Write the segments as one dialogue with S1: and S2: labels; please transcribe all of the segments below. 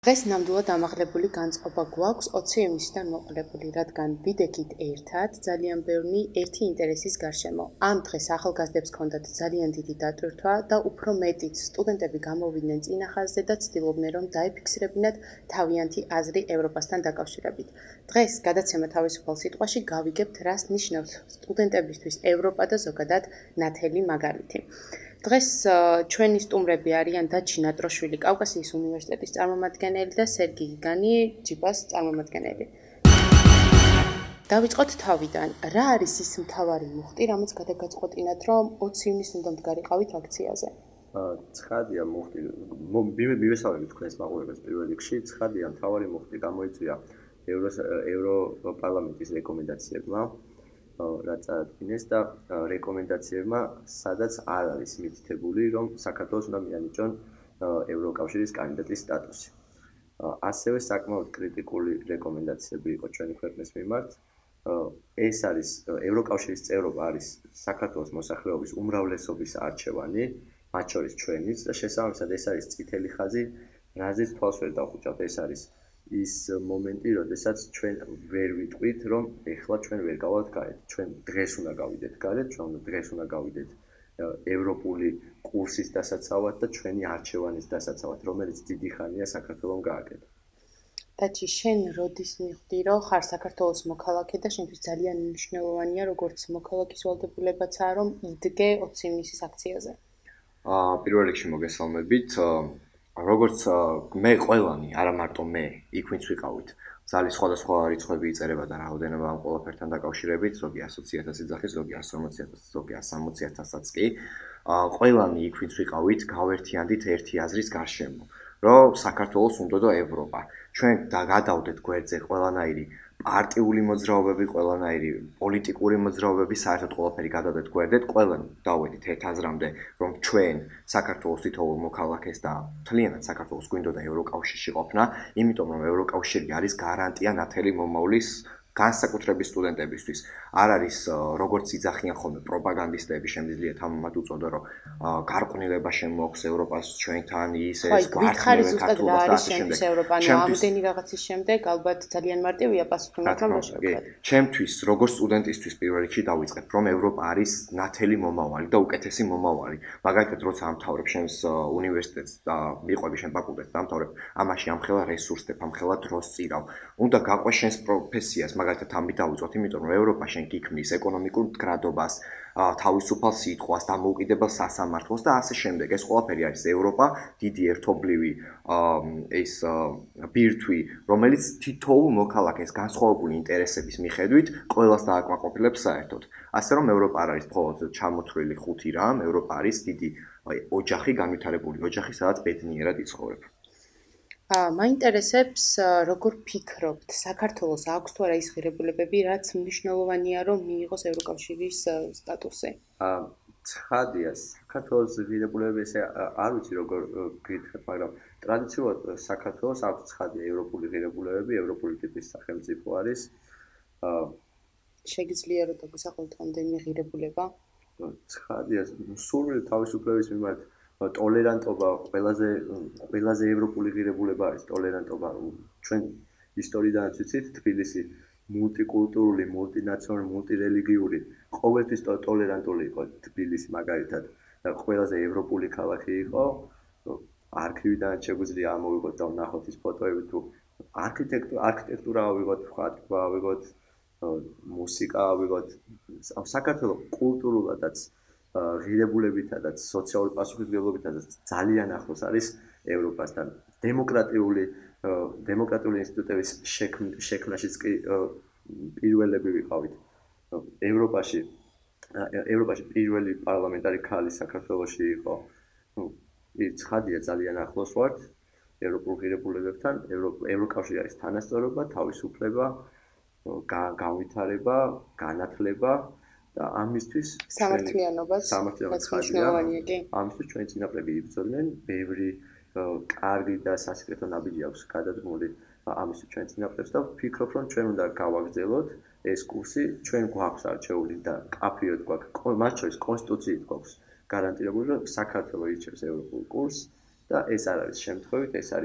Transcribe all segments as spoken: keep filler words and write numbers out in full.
S1: დღეს ნამდვილად ამაღლებული განწყობა გვაქვს ოცი ივნისიდან მოყოლებული, რადგან ვიდექით ერთად ძალიან ბევრი ერთი ინტერესის გარშემო. ამ დღეს ახალგაზრდებს ჰქონდათ ძალიან დიდი დატვირთვა და უფრო მეტიც სტუდენტები გამოვიდნენ წინა ხაზზე და ცდილობდნენ რომ დაეფიქსირებინათ თავიანთი აზრი ევროპასთან დაკავშირებით. დღეს გადაცემა თავისუფალ სიტყვაში გავიგებთ რას ნიშნავს სტუდენტებისთვის ევროპა და ზოგადად ნათელი მაგალითი. დღეს ჩვენი სტუმრები არიან დაჩი ნატროშვილი-კავკასიის უნივერსიტეტის წარმომადგენელი და სერგი გიგანი-ჯიპას წარმომადგენელი. დავიწყოთ თავიდან. რა არის ის მთავარი მუხტი, რამაც გადაგაწყვეტინათ, რომ ოცი ივნისს უნდა მდგარიყავით აქციაზე?
S2: ცხადია მუხტი. მივესალმებით თქვენს მაყურებელს პირველ რიგში. ცხადია მთავარი მუხტი გამოიწვია ევროპარლამენტის რეკომენდაციებმა. რაც წარადგინეს და რეკომენდაციებმა სადაც არ არის მითითებული რომ საქართველოს უნდა მიანიჭონ ევროკავშირის კანდიდატის სტატუსი. ასევე საკმაოდ კრიტიკული რეკომენდაციები იყო ჩვენი ქვეყნის მიმართ. ეს არის ევროკავშირის წევრობა არის საქართველოს მოსახლეობის უმრავლესობის არჩევანი, მათ შორის ჩვენიც და შესაბამისად ეს არის წითელი ხაზი, რაზეც თვალს ვერ დავხუჭავთ, ეს არის ის მომენტი, როდესაც ჩვენ ვერ ვიტყვით, რომ ეხლა ჩვენ ვერ გავალთ გარეთ. ჩვენ დღეს უნდა გავიდეთ გარეთ, ჩვენ დღეს უნდა გავიდეთ ევროპული კურსის დასაცავად და ჩვენი არჩევანის დასაცავად, რომელიც დიდი ხანია საქართველოს გააკეთა.
S1: დაჩი, შენ როდის მიხვდი, რომ ხარ საქართველოს მოქალაქე და შენთვის ძალიან მნიშვნელოვანია, როგორც მოქალაქის ვალდებულებაცაა, რომ იდგე ოცი ივნისის აქციაზე?
S3: აა, პირველ რიგში მოგესალმებით. როგორც მე ყველანი, არა მარტო მე, იქ ვინც ვიყავით. ზალის სხვადასხვა რიცხვები იწერება და რაოდენობა ამ ყველაფერთან დაკავშირებით, ზოგი ასოცი ათასი ძახის, ზოგი ასი ორმოცი ათასი, ზოგი ასი სამოცი ათასაც კი. ყველანი იქ ვინც ვიყავით, გავერთიანდით ერთი აზრის გარშემო, რომ საქართველოს უნდოდა ევროპა. ჩვენ გადავდეთ გვერდზე ყველანაირი პარტიული მოძრაობები, ყველანაირი პოლიტიკური მოძრაობები, საერთოდ ყველაფერი გადავდეთ გვერდეთ, ყველანი დავედით ერთ აზრამდე, რომ ჩვენ საქართველოს თითოეულ მოქალაქეს და მთლიანად საქართველოს გვინდოდა ევროკავშირში ყოფნა, იმიტომ რომ ევროკავშირი არის გარანტია ნათელი მომავლის განსაკუთრებით სტუდენტებისთვის. არ არის როგორც იძახიან ხოლმე პროპაგანდისტები, შემიძლიათ ამათ უწოდო, რომ გარყვნილება შემოაქვს ევროპას ჩვენთან, ის ეს
S1: გვარტყნილება ქართულას და ასე შემდეგ. ამდენი რაღაცის შემდეგ ალბათ ძალიან მარტივია პასუხი, მაგრამ რა შევქრათ.
S3: ჩემთვის, როგორც სტუდენტისთვის პირველ რიგში დავიწყებ, რომ ევროპა არის ნათელი მომავალი და უკეთესი მომავალი. მაგალითად, როცა ამთავრებ შენს უნივერსიტეტს და მიყვები შენ ფაკულტეტს და ამთავრებ, ამაში ამხელა რესურსებ, ამხელა დროს წირავ. უნდა გაყვეს შენს პროფესიას, მაგალითად ამით დავიწყოთ, იმიტომ რომ ევროპა შენ გიქმნის ეკონომიკურ მდგრადობას, თავისუფალ სიტყვას, დამოუკიდებელ სასამართლოს და ასე შემდეგ. ეს ყველაფერი არის ევროპა, დიდი ერთობლივი ეს ბირთვი, რომელიც თითოეულ მოქალაქეს განსხვავებული ინტერესების მიხედვით ყველას დააკმაყოფილებს საერთოდ. ასე რომ ევროპა არ არის მხოლოდ ჩამოთვლილი ხუთი რამ, ევროპა არის დიდი ოჯახი, განვითარებული ოჯახი, სადაც ბედნიერად იცხოვრებ.
S1: მაინტერესებს, როგორ ფიქრობთ, საქართველოს აქვს თუ არა ის ღირებულებები, რაც მნიშვნელოვანია, რომ მიიღოს ევროკავშირის სტატუსი?
S2: ცხადია, საქართველოს ღირებულებები ესე არ ვიცი როგორ გითხრათ, მაგრამ ტრადიციულად საქართველოს აქვს ცხადია ევროპული ღირებულებები, ევროპული ტიპის სახელმწიფო არის.
S1: შეგიძლია რომ დაგვისახოთ რამდენი ღირებულება?
S2: ცხადია, სრული თავისუფლების მიმართ ტოლერანტობა ყველაზე ყველაზე ევროპული ღირებულება არის ტოლერანტობა. ჩვენ ისტორიიდანაც ვიცით, თბილისი მულტიკულტურული, მულტინაციონალური, მულტირელიგიური, ყოველთვის ტოლერანტული იყო თბილისი მაგალითად. ყველაზე ევროპული ქალაქი იყო. არქივიდან შეგვიძლია ამოვიღოთ და ვნახოთ ის ფოტოები თუ არქიტექტურა, არქიტექტურა ავიღოთ, ხატვა ავიღოთ, მუსიკა ავიღოთ. საქართველოს კულტურულადაც ღირებულებითადაც, სოციალური პასუხისმგებლობითადაც ძალიან ახლოს არის ევროპასთან. დემოკრატიული დემოკრატიული ინსტიტუტების შექმნაშიც კი პირველები ვიყავით. ევროპაში ევროპაში პირველი პარლამენტარი ქალი საქართველოში იყო. ცხადია ძალიან ახლოს ვართ ევროპულ ღირებულებებთან. ევროკავშირი არის თანასწორობა, თავისუფლება, განვითარება, განათლება და ამისთვის
S1: სამართლიანობას
S2: სამართლიანობა კი ამისთვის ჩვენი წინაპრები იბრძოდნენ, ბევრი კარგი და სასიკეთო ნაბიჯი აქვს გადადგმული ამისთვის ჩვენი წინაპრებს და ვფიქრობ რომ ჩვენ უნდა გავაგრძელოთ ეს კურსი, ჩვენ გვაქვს არჩეული და კაფიოდ გვაქვს, მათ შორის კონსტიტუციით გვაქვს გარანტირებული რომ საქართველოს ირჩევს ევროპულ კურსს და ეს არ არის შემთხვევით, ეს არის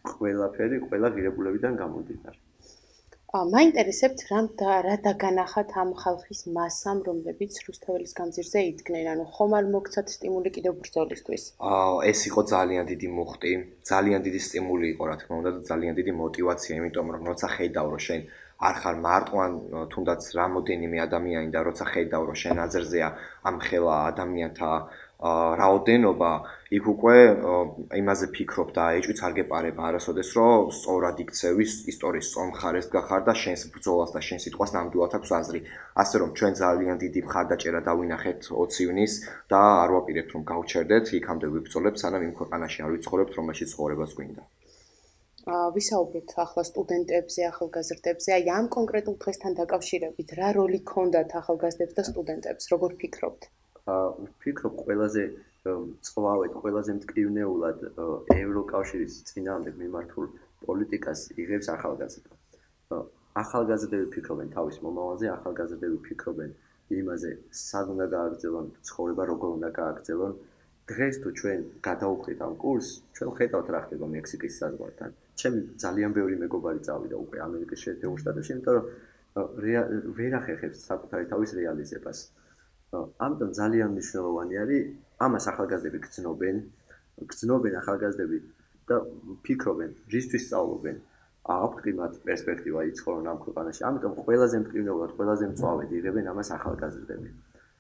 S2: ყველაფერი ყველა ღირებულებიდან გამომდინარე.
S1: მაინტერესებთ რამ და რა დაგანახათ ამ ხალხის მასამ, რომლებიც რუსთაველის გამზირზე იდგნენ, ანუ ხომ არ მოგცათ სტიმული კიდევ ბრძოლისთვის?
S3: ეს იყო ძალიან დიდი მუხტი, ძალიან დიდი სტიმული იყო, რა თქმა უნდა, და ძალიან დიდი мотиваცია, იმიტომ რომ როცა ხედავ, რომ შენ არ ხარ მარტივან თუნდაც რამოდენიმე ადამიანი და როცა ხედავ, რომ შენ აზრზეა ამ ხელა ადამიანთა რაოდენობა, იქ უკვე იმაზე ფიქრობ და ეჭვიც არ გეპარება არასოდეს, რომ სწორად იქცევის ისტორიის სწორ მხარეს გახარ და შენს ბრძოლას და შენ სიტყვას ნამდვილად აქვს აზრი. ასე რომ ჩვენ ძალიან დიდი მხარდაჭერა დავინახეთ ოცი ივნის და არ ვაპირებთ რომ გავჩერდეთ, იქამდე ვიბრძოლებთ, სანამ იმ ქვეყანაში არ ვიცხოვრებთ, რომელშიც ცხოვრებას გვინდა.
S1: ვისაუბროთ ახლა სტუდენტებზე, ახალგაზრდებზე, აი ამ კონკრეტულ დღესთან დაკავშირებით, რა როლი ქონდათ ახალგაზრდებს და სტუდენტებს, როგორ ფიქრობთ?
S2: ვფიქრობ ყველაზე წვავეთ, ყველაზე მტკივნეულად ევროკავშირის წინააღმდეგ მიმართულ პოლიტიკას იღებს ახალგაზრდა. ახალგაზრდები ფიქრობენ თავის მომავალზე, ახალგაზრდები ფიქრობენ იმაზე, სად უნდა გააგრძელონ ცხოვრება, როგორ უნდა გააგრძელონ. დღეს თუ ჩვენ გადავუხდით ამ კურსს, ჩვენ ხედავთ რა ხდება მექსიკის საზღვართან. ჩემი ძალიან ბევრი მეგობარი წავიდა უკვე ამერიკის შეერთებულ შტატებში, იმიტომ რომ ვერ ახერხებს საკუთარი თავის რეალიზებას. ამიტომ ძალიან მნიშვნელოვანი არის ამას ახალგაზრდები გრძნობენ, გრძნობენ ახალგაზრდები და ფიქრობენ, რისთვის სწავლობენ. აქვთ კი მათ პერსპექტივა იცხოვრონ ამ ქვეყანაში. ამიტომ ყველაზე მტკივნეულად, ყველაზე მწვავედ იღებენ ამას ახალგაზრდები.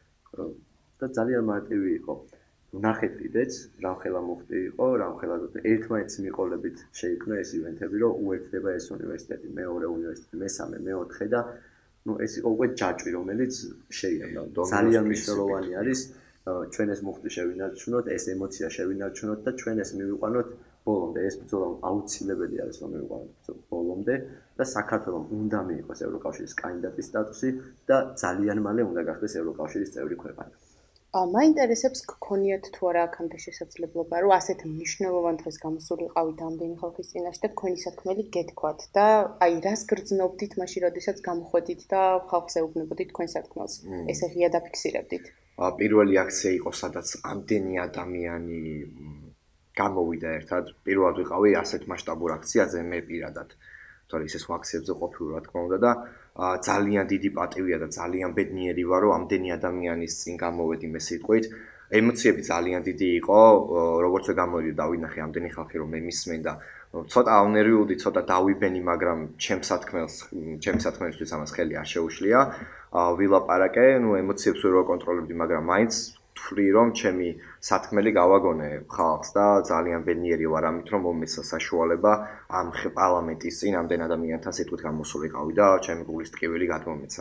S2: და ძალიან მარტივი იყო. ვნახეთ კიდეც, რამხელა მუხტი იყო, რამხელა ერთმანეთს მიყოლებით შეიქმნა ეს ივენთები, რომ უერთდება ეს უნივერსიტეტი, მეორე უნივერსიტეტი, მესამე, მეოთხე და ну ეს იყო უკვე ჯაჭვი, რომელიც შეიარდა. ძალიან მნიშვნელოვანი არის ჩვენ ეს მუხტი შევინარჩუნოთ, ეს ემოცია შევინარჩუნოთ და ჩვენ ეს მივიყვანოთ ბოლომდე. ეს ბრძოლა აუცილებელი არის რომ მივიყვანოთ ბოლომდე და საქართველოს უნდა მიიღოს ევროკავშირის კანდიდატის სტატუსი და ძალიან მალე უნდა გახდეს ევროკავშირის წევრი ქვეყანა.
S1: მაინტერესებს გქონიათ თუ არა აქამდე შესაძლებლობა, რომ ასეთ მნიშვნელოვან დღეს გამოსულიყავით ამდენი ხალხის წინაშე და თქვენი სათქმელი გეთქვათ და აი რას გრძნობდით მაშინ, როდესაც გამოხვედით და ხალხს ეუბნებოდით თქვენ სათქმელს. ესე ღია დაფიქსირებდით.
S3: პირველი აქცია იყო, სადაც ამდენი ადამიანი გამოვიდა ერთად. პირველად ვიყავი ასეთ მასშტაბურ აქციაზე მე პირადად. თორე ისეს აქციებზე ყოფილი რა თქმა უნდა და ძალიან დიდი პატივია და ძალიან ბედნიერი ვარ, რომ ამდენი ადამიანის წინ გამოვედი მე სიტყვით. ემოციები ძალიან დიდი იყო, როგორც გამოვიდი დავინახე ამდენი ხალხი რომ მე მისმენ და ცოტა ავნერვიულდი, ცოტა დავიბენი, მაგრამ ჩემს სათქმელს, ჩემს სათქმელისთვის ამას ხელი არ შეუშლია. ვილაპარაკე, ну ემოციებს ვერ ვაკონტროლებდი, მაგრამ მაინც ვთვლი რომ ჩემი სათქმელი გავაგონე ხალხს და ძალიან ბედნიერი ვარ ამით რომ მომეცა საშუალება ამ პარლამენტის წინ ამდენ ადამიანთან სიტყვით გამოსულიყავი და ჩემი გულის ტკივილი გადმომეცა.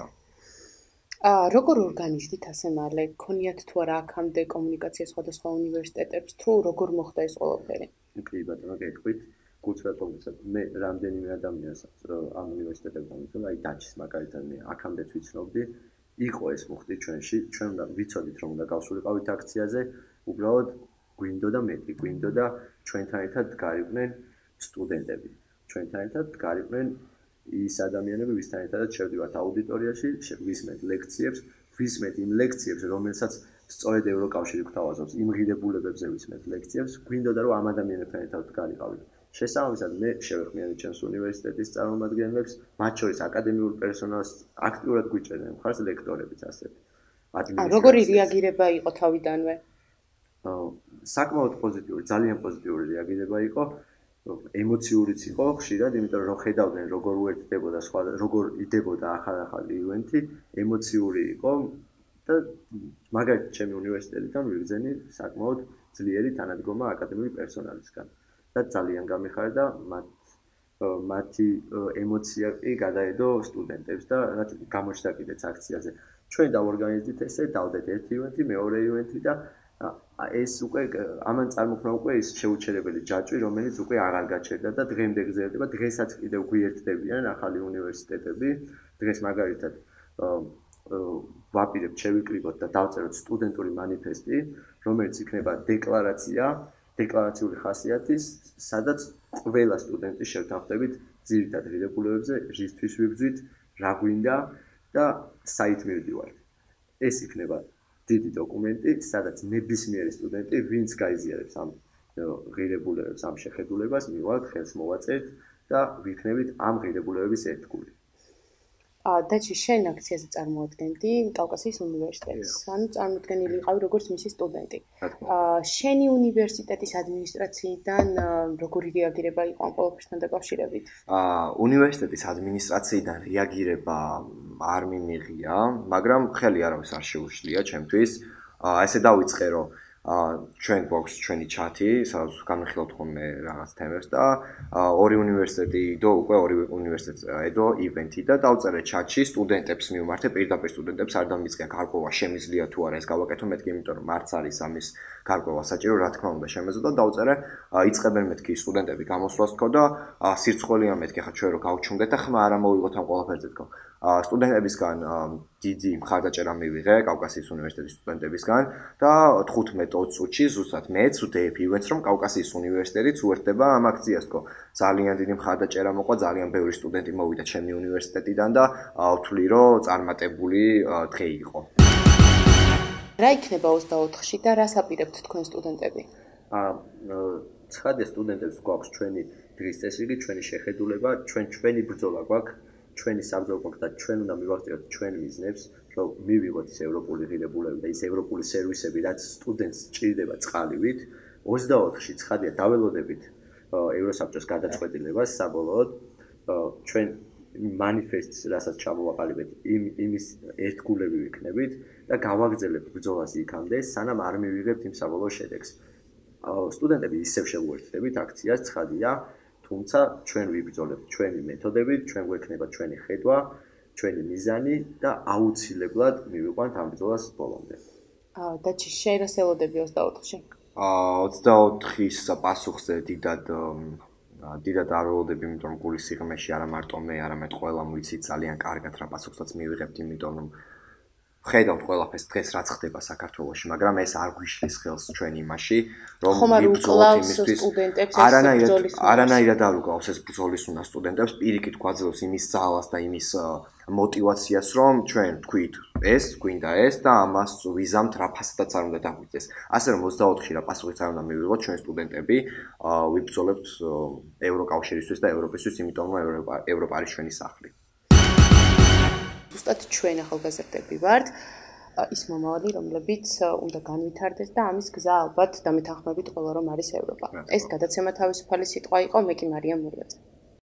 S1: აა როგორ ორგანიზდით ასე მალე? გქონიათ თუ არა აქამდე კომუნიკაცია სხვადასხვა უნივერსიტეტებს თუ როგორ მოხდა ეს ყველაფერი?
S2: კი ბატონო, გეტყვით. გულწრფელად მოგესალმებით. მე რამდენიმე ადამიანს ამ უნივერსიტეტებთან ვიცნობ, აი დაჩის მაგალითად მე აქამდეც ვიცნობდი. იყო ეს მუხტი ჩვენში, ჩვენ უნდა ვიცოდით რომ უნდა გავსულიყავით აქციაზე, უბრალოდ გვინდოდა მეტი, გვინდოდა ჩვენთან ერთად გარიყვნენ სტუდენტები. ჩვენთან ერთად გარიყვნენ ის ადამიანები, ვისთან ერთადაც შევდივართ აუდიტორიაში, ვისმენთ ლექციებს, ვისმენთ იმ ლექციებს, რომელსაც სწორედ ევროკავშირი გვთავაზობს, იმ ღირებულებებზე ვისმენთ ლექციებს, გვინდოდა რომ ამ ადამიანებთან ერთად გარიყავით. შესაბამისად მე შევეხმიანე ჩემს უნივერსიტეტის წარმომადგენლებს, მათ შორის აკადემიურ პერსონალს აქტიურად გვიჭერდნენ მხარს ლექტორებიც ასე.
S1: როგორი რეაგირება იყო თავიდანვე?
S2: საკმაოდ პოზიტიური, ძალიან პოზიტიური რეაგირება იყო. ემოციურიც იყო ხშირად, იმიტომ რომ ხედავდნენ როგორ უერთდებოდა სხვა, როგორ იდებოდა ახალ-ახალი ივენთი, ემოციური იყო და მაგალითად ჩემი უნივერსიტეტიდან ვიგრძენი საკმაოდ ძლიერი თანადგომა აკადემიური პერსონალისგან. და ძალიან გამიხარდა მათ მათი ემოცია კი გადაედო სტუდენტებს და რაც გამოჩნდა კიდეც აქციაზე. ჩვენ დავორგანიზდით ესე, დავდეთ ერთი ივენთი, მეორე ივენთი და ეს უკვე ამან წარმოქმნა უკვე ის შეუჩერებელი ჯაჭვი, რომელიც უკვე აღარ გაჩერდა და დღემდე გრძელდება. დღესაც კიდევ გვიერთდებიან ახალი უნივერსიტეტები. დღეს მაგალითად ვაპირებთ შევიკრიბოთ და დავწეროთ სტუდენტური მანიფესტი, რომელიც იქნება დეკლარაცია დეკლარაციული ხასიათის, სადაც ყველა სტუდენტი შევთანხმდებით ძირითად ღირებულებებზე, რისთვის ვიბრძვით, რა გვინდა და საით მივდივართ. ეს იქნება დიდი დოკუმენტი, სადაც ნებისმიერი სტუდენტი, ვინც გაიზიარებს ამ ღირებულებებს ამ შეხედულებას მივიღოთ, ხელს მოვაწერთ და ვიქნებით ამ ღირებულებების ერთგული.
S1: დაჩი, შენ აქციაზე წარმოადგენდი კავკასიის უნივერსიტეტს. ანუ წარმოდგენილი იყავი როგორც მისი სტუდენტი. შენი უნივერსიტეტის ადმინისტრაციიდან როგორი რეაგირება იყო ამ ყველაფერთან დაკავშირებით?
S3: უნივერსიტეტის ადმინისტრაციიდან რეაგირება არ მიმიღია, მაგრამ ხელი არავის არ შეუშლია ჩემთვის. ესე დავიწყე, რომ ჩვენ გვაქვს ჩვენი ჩათი, სადაც განვიხილავთ ხოლმე რაღაც თემებს და ორი უნივერსიტეტი იდო უკვე ორი უნივერსიტეტს ედო ივენთი და დავწერე ჩათში სტუდენტებს მივმართე, პირდაპირ სტუდენტებს არ დამიწყია გარკვევა შემიძლია თუ არა ეს გავაკეთო, მეთქი იმიტომ რომ არც არის ამის გარკვევა საჭირო, რა თქმა უნდა შემეძლო და დავწერე იწყებენ მეთქი სტუდენტები გამოსვლას თქო და სირცხველია მეთქი ხა ჩვენ რომ გავჩუმდეთ და ხმა არ ამოვიღოთ ამ ყველაფერზე თქო. სტუდენტებისგან დიდი მხარდაჭერა მივიღე კავკასიის უნივერსიტეტის სტუდენტებისგან და თხუთმეტ წუთში ზუსტად მეც ვდებ ივენთს რომ კავკასიის უნივერსიტეტიც უერთდება ამ აქციას თქო. ძალიან დიდი მხარდაჭერა მოყვა, ძალიან ბევრი სტუდენტი მოვიდა ჩემი უნივერსიტეტიდან და ვთვლი რომ წარმატებული დღე იყო.
S1: რა იქნება ოცდაოთხში და რას აპირებთ თქვენ სტუდენტები?
S2: ცხადია სტუდენტებს გვაქვს ჩვენი დღის წესრიგი, ჩვენი შეხედულება, ჩვენ ჩვენი ბრძოლა გვაქვს. ჩვენი საბრძოლო გვაქვს და ჩვენ უნდა მივაღწიოთ ჩვენ მიზნებს, რომ მივიღოთ ის ევროპული ღირებულები და ის ევროპული სერვისები, რაც სტუდენტს სჭირდება წყალივით. ოცდაოთხში ცხადია დაველოდებით ევროსაბჭოს გადაწყვეტილებას საბოლოოდ ჩვენ მანიფესტს, რასაც ჩამოვაყალიბეთ, იმის ერთგულები ვიქნებით და გავაგრძელებთ ბრძოლას იქამდე, სანამ არ მივიღებთ იმ საბოლოო შედეგს. სტუდენტები ისევ შევუერთდებით აქციას, ცხადია, თუმცა ჩვენ ვიბრძოლებთ ჩვენი მეთოდებით, ჩვენ გვექნება ჩვენი ხედვა, ჩვენი მიზანი და აუცილებლად მივიყვანთ ამ ბრძოლას ბოლომდე.
S1: დაჩი, შენ რას ელოდები ოცდაოთხში?
S3: ოცდაოთხის პასუხზე დიდად დიდად არ ველოდები, იმიტომ რომ გულის სიღრმეში არა მარტო მე, არამედ ყველა ვიცით ძალიან კარგად რა პასუხსაც მივიღებთ, იმიტომ რომ ხედავთ ყველაფერს დღეს რაც ხდება საქართველოში, მაგრამ ეს არ გვიშლის ხელს ჩვენ იმაში, რომ ვიბრძოლოთ იმისთვის. არანაირად არ უკავს ეს ბრძოლის უნდა სტუდენტებს, პირიქით გვაძლევს იმის ძალას და იმის мотивაციას, რომ ჩვენ თქვით ეს, გვინდა ეს და ამას ვიზამთ რა ფასადაც არ უნდა დაგვიწყდეს. ასე რომ ოცდაოთხში რა პასუხიც არ უნდა მივიღოთ ჩვენ სტუდენტები, ვიბრძოლებთ ევროკავშირისთვის და ევროპისთვის, იმიტომ რომ ევროპა არის ჩვენი სახლი.
S1: ზუსტად ჩვენ ახალგაზრდები ვართ, ის მომავალი, რომლებიც უნდა განვითარდეს და ამის გზა ალბათ დამეთანხმებით ყველა რომ არის ევროპა. ეს გადაცემა თავისუფალი სიტყვა იყო, მე კი მარიამ მულაძე.